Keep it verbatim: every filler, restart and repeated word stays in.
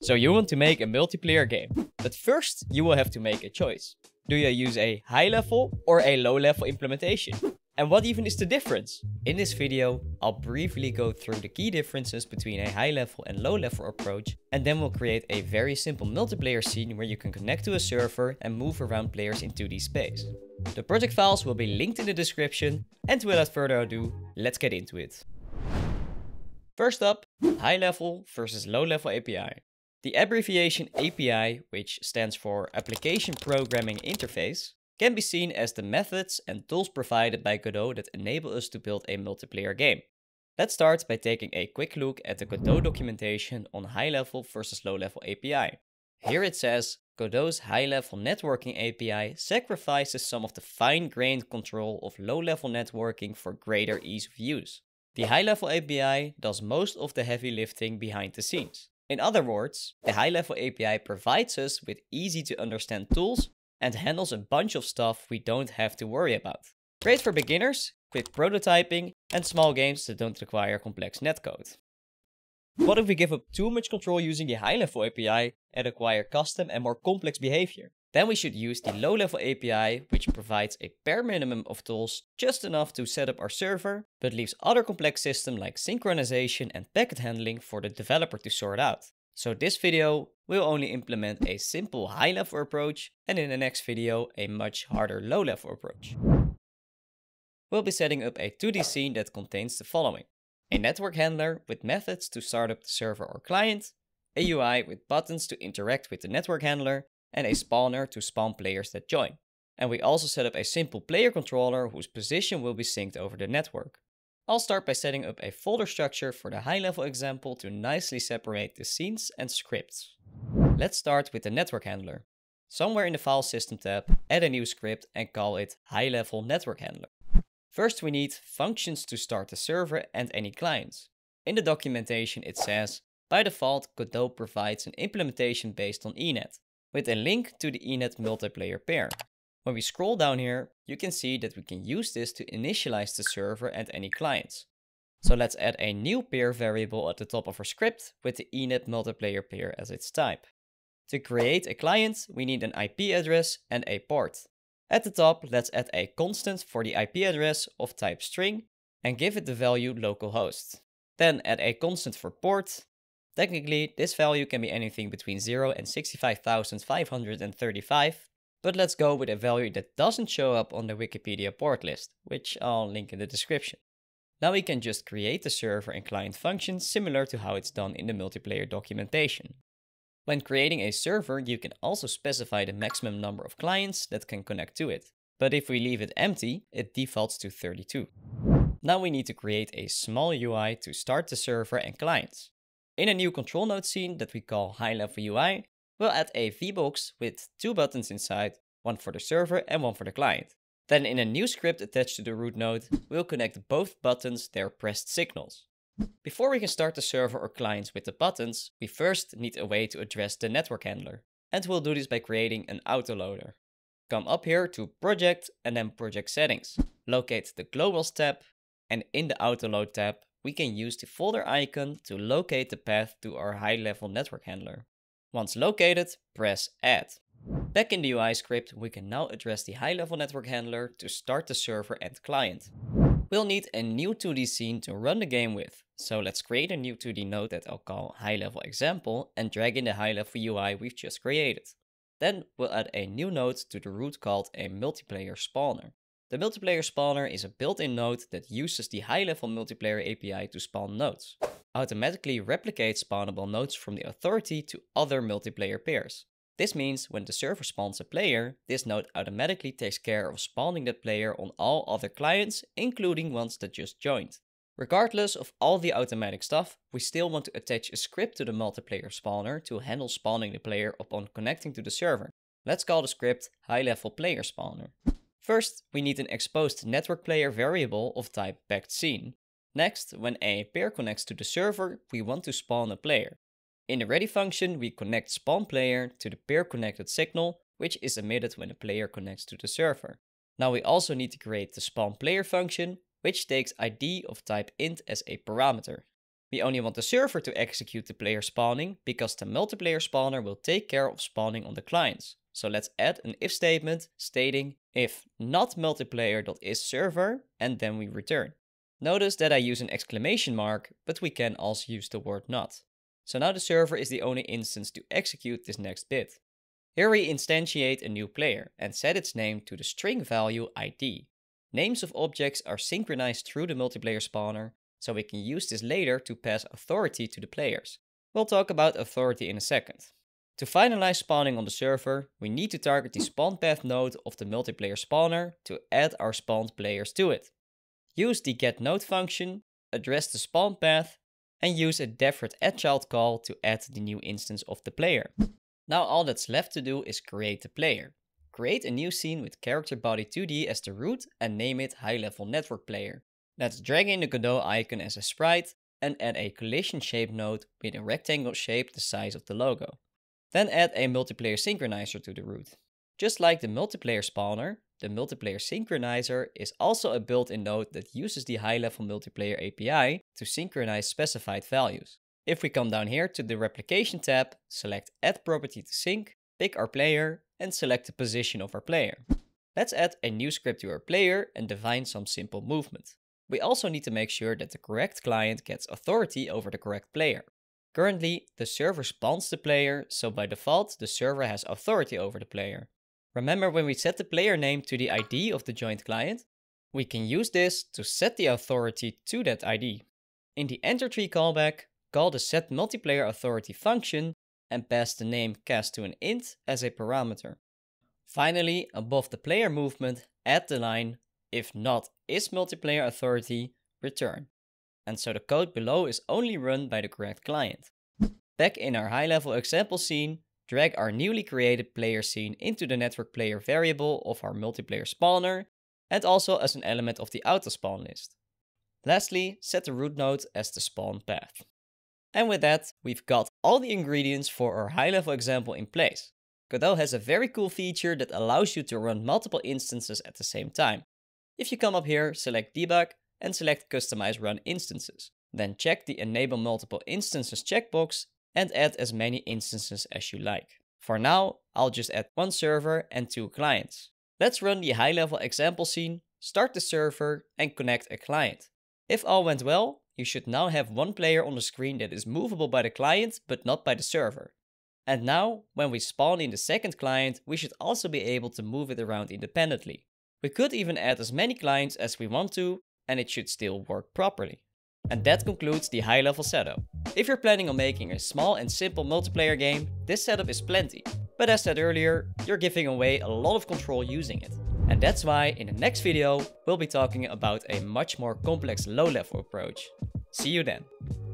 So you want to make a multiplayer game, but first you will have to make a choice. Do you use a high-level or a low-level implementation? And what even is the difference? In this video, I'll briefly go through the key differences between a high-level and low-level approach, and then we'll create a very simple multiplayer scene where you can connect to a server and move around players in two D space. The project files will be linked in the description, and without further ado, let's get into it. First up, high-level versus low-level A P I. The abbreviation A P I, which stands for Application Programming Interface, can be seen as the methods and tools provided by Godot that enable us to build a multiplayer game. Let's start by taking a quick look at the Godot documentation on high-level versus low-level A P I. Here it says, Godot's high-level networking A P I sacrifices some of the fine-grained control of low-level networking for greater ease of use. The high-level A P I does most of the heavy lifting behind the scenes. In other words, the high-level A P I provides us with easy-to-understand tools and handles a bunch of stuff we don't have to worry about. Great for beginners, quick prototyping, and small games that don't require complex netcode. What if we give up too much control using the high-level A P I and acquire custom and more complex behavior? Then we should use the low-level A P I, which provides a bare minimum of tools, just enough to set up our server, but leaves other complex systems like synchronization and packet handling for the developer to sort out. So this video will only implement a simple high-level approach, and in the next video a much harder low-level approach. We'll be setting up a two D scene that contains the following: a network handler with methods to start up the server or client, a U I with buttons to interact with the network handler, and a spawner to spawn players that join. And we also set up a simple player controller whose position will be synced over the network. I'll start by setting up a folder structure for the high-level example to nicely separate the scenes and scripts. Let's start with the network handler. Somewhere in the File System tab, add a new script and call it high-level network handler. First we need functions to start the server and any clients. In the documentation it says, by default Godot provides an implementation based on E net, with a link to the E net multiplayer pair. When we scroll down here, you can see that we can use this to initialize the server and any clients. So let's add a new pair variable at the top of our script with the E net multiplayer pair as its type. To create a client, we need an I P address and a port. At the top, let's add a constant for the I P address of type string and give it the value localhost. Then add a constant for port. Technically, this value can be anything between zero and sixty-five thousand five hundred thirty-five, but let's go with a value that doesn't show up on the Wikipedia port list, which I'll link in the description. Now we can just create the server and client functions similar to how it's done in the multiplayer documentation. When creating a server, you can also specify the maximum number of clients that can connect to it, but if we leave it empty, it defaults to thirty-two. Now we need to create a small U I to start the server and clients. In a new control node scene that we call high-level U I, we'll add a V box with two buttons inside, one for the server and one for the client. Then in a new script attached to the root node, we'll connect both buttons their pressed signals. Before we can start the server or clients with the buttons, we first need a way to address the network handler. And we'll do this by creating an autoloader. Come up here to Project and then Project Settings. Locate the Globals tab, and in the Autoload tab, we can use the folder icon to locate the path to our high-level network handler. Once located, press Add. Back in the U I script, we can now address the high-level network handler to start the server and client. We'll need a new two D scene to run the game with, so let's create a new two D node that I'll call high-level example and drag in the high-level U I we've just created. Then we'll add a new node to the root called a MultiplayerSpawner. The MultiplayerSpawner is a built-in node that uses the high-level multiplayer A P I to spawn nodes. Automatically replicates spawnable nodes from the authority to other multiplayer pairs. This means when the server spawns a player, this node automatically takes care of spawning that player on all other clients, including ones that just joined. Regardless of all the automatic stuff, we still want to attach a script to the MultiplayerSpawner to handle spawning the player upon connecting to the server. Let's call the script high-level player spawner. First, we need an exposed network player variable of type backed scene. Next, when a pair connects to the server, we want to spawn a player. In the ready function, we connect spawn player to the pair connected signal, which is emitted when a player connects to the server. Now we also need to create the spawn player function, which takes I D of type int as a parameter. We only want the server to execute the player spawning because the multiplayer spawner will take care of spawning on the clients. So let's add an if statement stating if not multiplayer.isServer and then we return. Notice that I use an exclamation mark, but we can also use the word not. So now the server is the only instance to execute this next bit. Here we instantiate a new player and set its name to the string value I D. Names of objects are synchronized through the multiplayer spawner, so we can use this later to pass authority to the players. We'll talk about authority in a second. To finalize spawning on the server, we need to target the spawn path node of the multiplayer spawner to add our spawned players to it. Use the getNode function, address the spawn path, and use a deferred addChild call to add the new instance of the player. Now all that's left to do is create the player. Create a new scene with character body two D as the root and name it high level network player. Let's drag in the Godot icon as a sprite and add a collision shape node with a rectangle shape the size of the logo. Then add a MultiplayerSynchronizer to the root. Just like the multiplayer spawner, the MultiplayerSynchronizer is also a built-in node that uses the high-level multiplayer A P I to synchronize specified values. If we come down here to the replication tab, select Add Property to Sync, pick our player, and select the position of our player. Let's add a new script to our player and define some simple movement. We also need to make sure that the correct client gets authority over the correct player. Currently, the server spawns the player, so by default, the server has authority over the player. Remember when we set the player name to the I D of the joined client? We can use this to set the authority to that I D. In the EnterTree callback, call the setMultiplayerAuthority function and pass the name cast to an int as a parameter. Finally, above the player movement, add the line if not isMultiplayerAuthority, return. And so the code below is only run by the correct client. Back in our high-level example scene, drag our newly created player scene into the network player variable of our multiplayer spawner and also as an element of the autospawn list. Lastly, set the root node as the spawn path. And with that, we've got all the ingredients for our high-level example in place. Godot has a very cool feature that allows you to run multiple instances at the same time. If you come up here, select Debug and select Customize Run Instances. Then check the Enable Multiple Instances checkbox and add as many instances as you like. For now, I'll just add one server and two clients. Let's run the high-level example scene, start the server and connect a client. If all went well, you should now have one player on the screen that is movable by the client but not by the server. And now, when we spawn in the second client, we should also be able to move it around independently. We could even add as many clients as we want to, and it should still work properly. And that concludes the high-level setup. If you're planning on making a small and simple multiplayer game, this setup is plenty. But as said earlier, you're giving away a lot of control using it. And that's why in the next video, we'll be talking about a much more complex low-level approach. See you then.